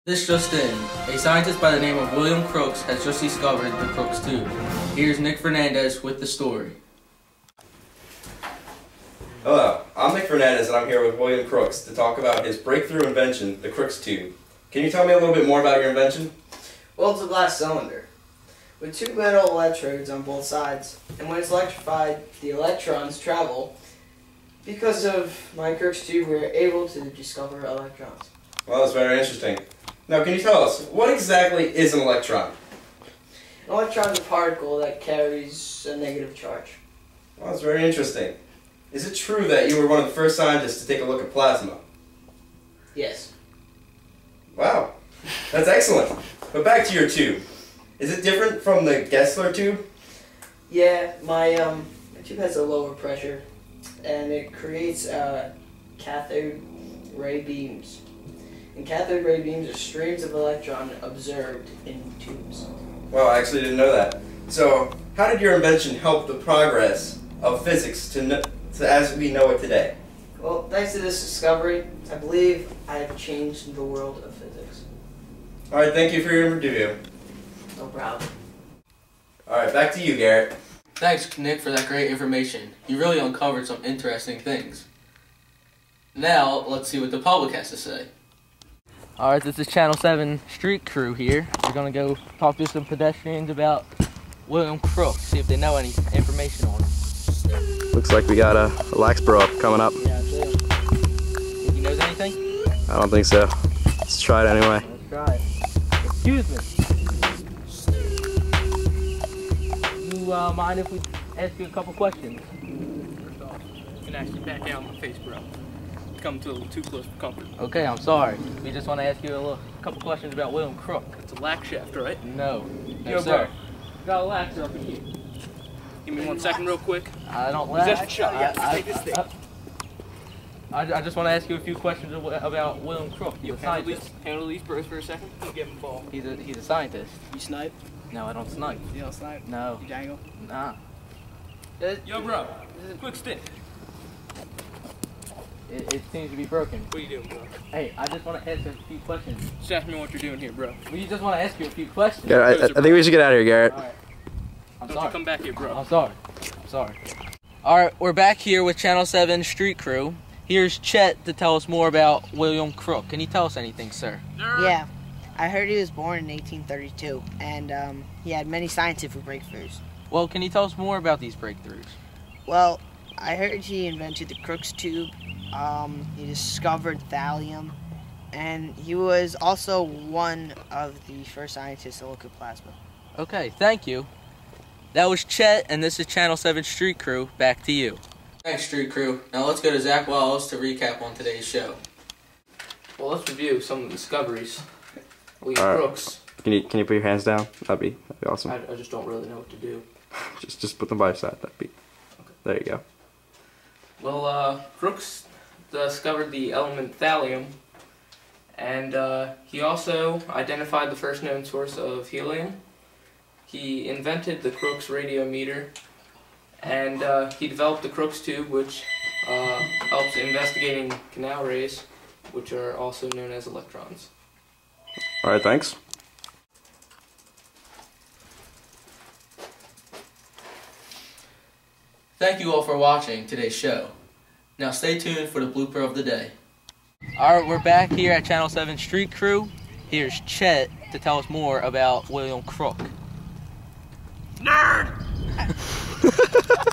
This just in, a scientist by the name of William Crookes has just discovered the Crookes tube. Here's Nick Fernandez with the story. Hello, I'm Nick Fernandez and I'm here with William Crookes to talk about his breakthrough invention, the Crookes tube. Can you tell me a little bit more about your invention? Well, it's a glass cylinder with two metal electrodes on both sides, and when it's electrified, the electrons travel. Because of my Crookes tube, we're able to discover electrons. Well, that's very interesting. Now, can you tell us, what exactly is an electron? An electron is a particle that carries a negative charge. Well, that's very interesting. Is it true that you were one of the first scientists to take a look at plasma? Yes. Wow, that's excellent. But back to your tube. Is it different from the Gessler tube? Yeah, my tube has a lower pressure, and it creates cathode ray beams. And cathode ray beams are streams of electron observed in tubes. Well, I actually didn't know that. So, how did your invention help the progress of physics to as we know it today? Well, thanks to this discovery, I believe I have changed the world of physics. Alright, thank you for your interview. No problem. Alright, back to you, Garrett. Thanks, Nick, for that great information. You really uncovered some interesting things. Now, let's see what the public has to say. Alright, this is Channel 7 Street Crew here. We're going to go talk to some pedestrians about William Crookes, see if they know any information on him. Looks like we got a Laxborough coming up. Yeah, I do. Think he knows anything? I don't think so. Let's try it anyway. Let's try it. Excuse me. You mind if we ask you a couple questions? First off, you can actually back out on my face, bro. Come to a little too close for comfort. Okay, I'm sorry. We just want to ask you a couple questions about William Crookes. It's a lack shaft, right? No. No, Yo, sir. bro. Got a laxer up in here. Give me 1 second real quick. I don't Possession laugh. shot, yeah. Take this thing. I just want to ask you a few questions about William Crookes. He's a scientist. Handle these bros for a second. I'll give him a ball. He's a scientist. You snipe? No, I don't snipe. You don't snipe? No. You dangle? Nah. Yo, bro. Quick stick. It seems to be broken. What are you doing, bro? Hey, I just want to ask you a few questions. Just ask me what you're doing here, bro. We just want to ask you a few questions. Garrett, I think we should get out of here, Garrett. All right. I'm Don't sorry. you come back here, bro. I'm sorry. I'm sorry. Alright, we're back here with Channel 7 Street Crew. Here's Chet to tell us more about William Crookes. Can you tell us anything, sir? Yeah, I heard he was born in 1832, and he had many scientific breakthroughs. Well, can you tell us more about these breakthroughs? Well, I heard he invented the Crookes tube, he discovered thallium, and he was also one of the first scientists to look at plasma. Okay, thank you. That was Chet, and this is Channel 7 Street Crew. Back to you. Thanks, Street Crew. Now let's go to Zach Wallace to recap on today's show. Well, let's review some of the discoveries. William All right. Crookes. Can you put your hands down? That'd be awesome. I just don't really know what to do. Just put them by your side. That'd be. Okay. There you go. Well, Crookes discovered the element thallium, and he also identified the first known source of helium. He invented the Crookes radiometer, and he developed the Crookes tube, which helps investigating canal rays, which are also known as electrons. All right, thanks. Thank you all for watching today's show. Now stay tuned for the blooper of the day. Alright, we're back here at Channel 7 Street Crew. Here's Chet to tell us more about William Crookes. Nerd!